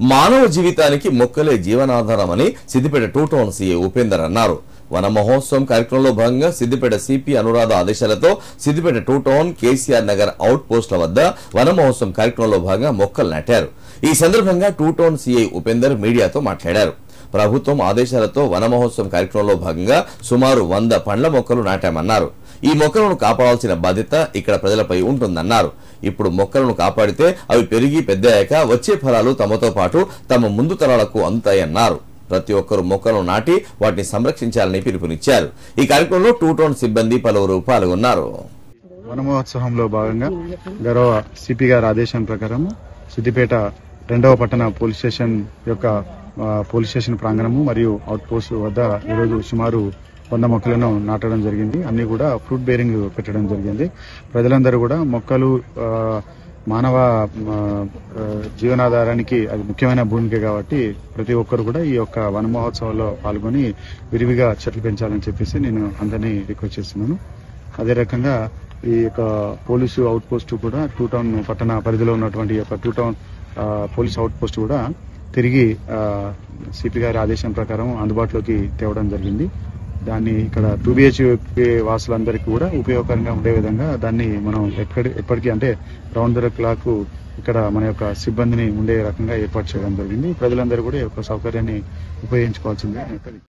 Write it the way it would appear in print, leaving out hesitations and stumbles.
మానవ జీవితానికి మొక్కలే జీవనాధారమని Siddipet two town CA Upender అన్నారు. వన మహోత్సవం కార్యక్రమంలో భాగంగా సిద్దిపేట సిపి అనురాధ ఆదేశాలతో సిద్దిపేట టూ టౌన్ కేసీఆర్ నగర్ అవుట్ పోస్టుల వద్ద వన మహోత్సవం కార్యక్రమంలో భాగంగా మొక్కలు నాటారు. ఈ సందర్భంగా టూ టౌన్ సీఐ ఉపేందర్ మీడియాతో మాట్లాడారు. ప్రభుత్వం ఆదేశాలతో వన మహోత్సవం కార్యక్రమంలో భాగంగా సుమారు 100 పండ్ల మొక్కలు నాటామన్నారు. ఈ మొక్కలను కాపాడాల్సిన బాధ్యత ఇక్కడ ప్రజలపై ఉంటుందన్నారు. ఇప్పుడు మొక్కలను కాపాడితే అవి పెరిగి పెద్దయ్యాక వచ్చే ఫలాలు తమతో పాటు తమ ముందు తరాలకు అందుతాయన్నారు. ప్రతి ఒక్కరూ మొక్కలను నాటి వాటిని సంరక్షించాలని పిలుపునిచ్చారు. ఈ కార్యక్రమంలో టూ టౌన్ సిబ్బంది పలువురు పాల్గొన్నారు. వన మహోత్సవంలో భాగంగా గౌరవ సిపి గారి ఆదేశం ప్రకారం సిద్దిపేట 2వ పట్టణ పోలీస్ స్టేషన్ ప్రాంగణము మరియు అవుట్ పోస్ట్ వద్ద ఈరోజు సుమారు 100 మొక్కలను నాటడం జరిగింది. అన్ని కూడా ఫ్రూట్ బేరింగ్ పెట్టడం జరిగింది. ప్రజలందరూ కూడా మొక్కలు మానవ జీవనాధారానికి అది ముఖ్యమైన భూమిక కాబట్టి ప్రతి ఒక్కరు కూడా ఈ యొక్క వన మహోత్సవంలో పాల్గొని విరివిగా చెట్లు పెంచాలని చెప్పేసి నేను అందరినీ రిక్వెస్ట్ చేస్తున్నాను. అదే రకంగా ఈ యొక్క పోలీసు అవుట్ పోస్ట్ కూడా టూ టౌన్ పట్టణ పరిధిలో ఉన్నటువంటి యొక్క two town police outpost కూడా తిరిగి సిపి గారి ఆదేశం ప్రకారం అందుబాటులోకి తేవడం జరిగింది. దాన్ని ఇక్కడ 2BHK వాసులందరికీ కూడా ఉపయోగకరంగా ఉండే విధంగా దాన్ని మనం ఎప్పటికీ అంటే రౌండ్ ద క్లాక్ ఇక్కడ మన యొక్క సిబ్బందిని ఉండే రకంగా ఏర్పాటు చేయడం జరిగింది. ప్రజలందరూ కూడా ఈ యొక్క సౌకర్యాన్ని ఉపయోగించుకోవాల్సిందే.